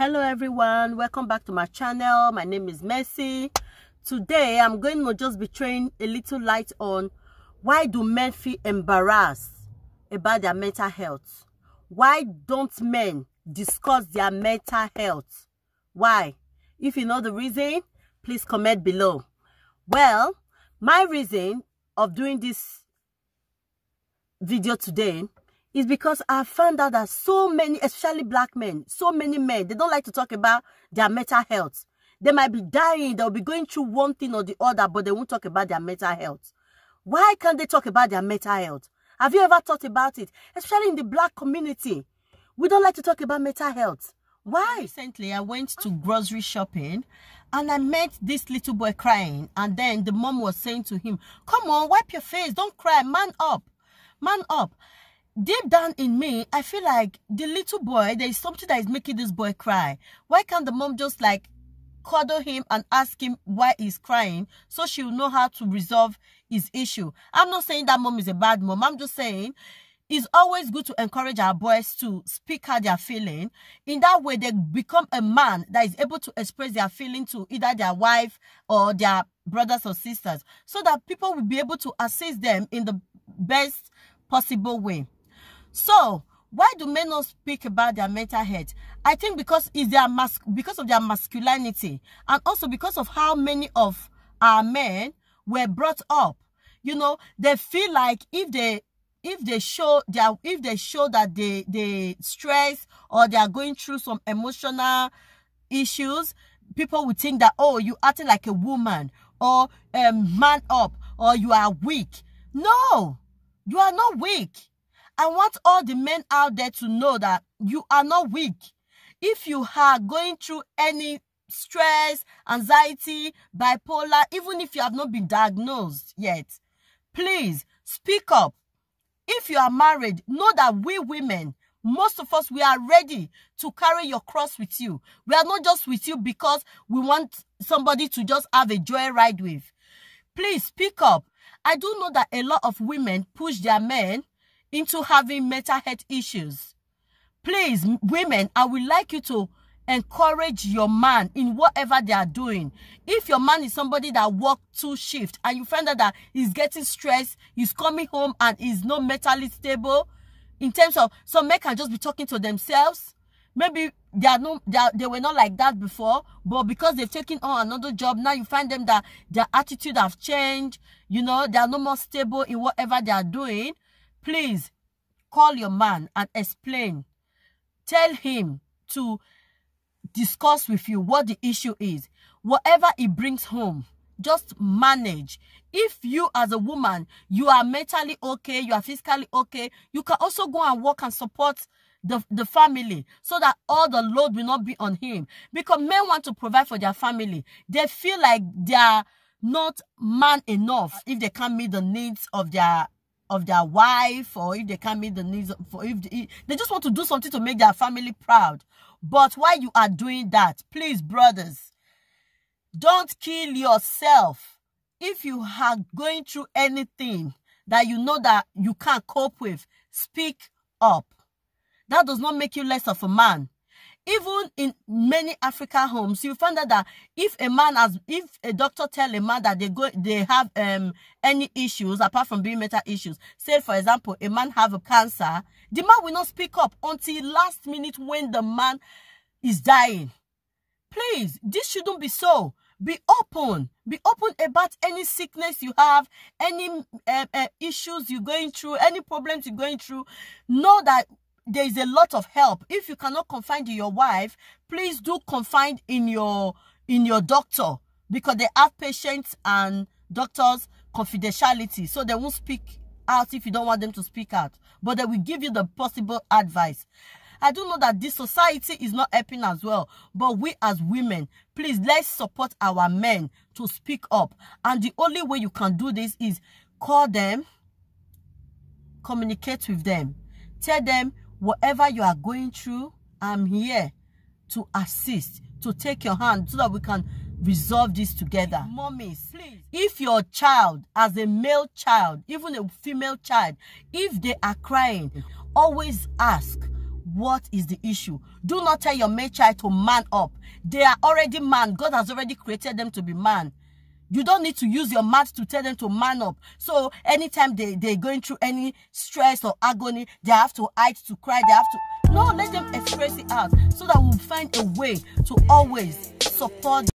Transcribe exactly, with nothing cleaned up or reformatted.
Hello everyone, welcome back to my channel. My name is Mercy. Today I'm going to just be throwing a little light on why do men feel embarrassed about their mental health. Why don't men discuss their mental health? Why? If you know the reason, please comment below. Well, my reason of doing this video today is because I found out that so many, especially black men, so many men, they don't like to talk about their mental health. They might be dying, they'll be going through one thing or the other, but they won't talk about their mental health. Why can't they talk about their mental health? Have you ever thought about it? Especially in the black community, we don't like to talk about mental health. Why? Recently, I went to grocery shopping and I met this little boy crying, and then the mom was saying to him, "Come on, wipe your face, don't cry, man up, man up." Deep down in me, I feel like the little boy, there is something that is making this boy cry. Why can't the mom just like cuddle him and ask him why he's crying so she'll know how to resolve his issue? I'm not saying that mom is a bad mom. I'm just saying it's always good to encourage our boys to speak how they're feeling. In that way, they become a man that is able to express their feeling to either their wife or their brothers or sisters, so that people will be able to assist them in the best possible way. So, why do men not speak about their mental health? I think because it's their mas because of their masculinity, and also because of how many of our men were brought up. You know, they feel like if they if they show their if they show that they they stress or they are going through some emotional issues, people would think that, oh, you acting like a woman, or um, man up, or you are weak. No, you are not weak. I want all the men out there to know that you are not weak. If you are going through any stress, anxiety, bipolar, even if you have not been diagnosed yet, please speak up. If you are married, know that we women, most of us, we are ready to carry your cross with you. We are not just with you because we want somebody to just have a joyride with. Please speak up. I do know that a lot of women push their men into having mental health issues. Please, women, I would like you to encourage your man in whatever they are doing. If your man is somebody that works two shifts and you find out that he's getting stressed, he's coming home and is not mentally stable, in terms of, some men can just be talking to themselves. Maybe they are no, they, are, they were not like that before, but because they've taken on another job, now you find them that their attitude have changed. You know, they are no more stable in whatever they are doing. Please call your man and explain. Tell him to discuss with you what the issue is. Whatever he brings home, just manage. If you as a woman, you are mentally okay, you are physically okay, you can also go and work and support the, the family so that all the load will not be on him. Because men want to provide for their family. They feel like they are not man enough if they can't meet the needs of their of their wife, or if they can't meet the needs for if they, they just want to do something to make their family proud. But while you are doing that, please, brothers, don't kill yourself. If you are going through anything that you know that you can't cope with, speak up. That does not make you less of a man. Even in many African homes, you find out that if a man has, if a doctor tell a man that they go, they have um any issues apart from being mental issues. Say, for example, a man have a cancer, the man will not speak up until last minute when the man is dying. Please, this shouldn't be so. Be open. Be open about any sickness you have, any uh, uh, issues you're going through, any problems you're going through. Know that there is a lot of help. If you cannot confide in your wife, please do confide in your in your doctor, because they have patients and doctors confidentiality, so they won't speak out if you don't want them to speak out, but they will give you the possible advice. I do know that this society is not helping as well, but we as women, please, let's support our men to speak up. And the only way you can do this is call them, communicate with them, tell them, whatever you are going through, I'm here to assist, to take your hand so that we can resolve this together. Mommies, please, if your child, as a male child, even a female child, if they are crying, always ask, what is the issue. Do not tell your male child to man up. They are already man. God has already created them to be man. You don't need to use your mouth to tell them to man up. So anytime they, they're going through any stress or agony, they have to hide, to cry, they have to... No, let them express it out so that we'll find a way to always support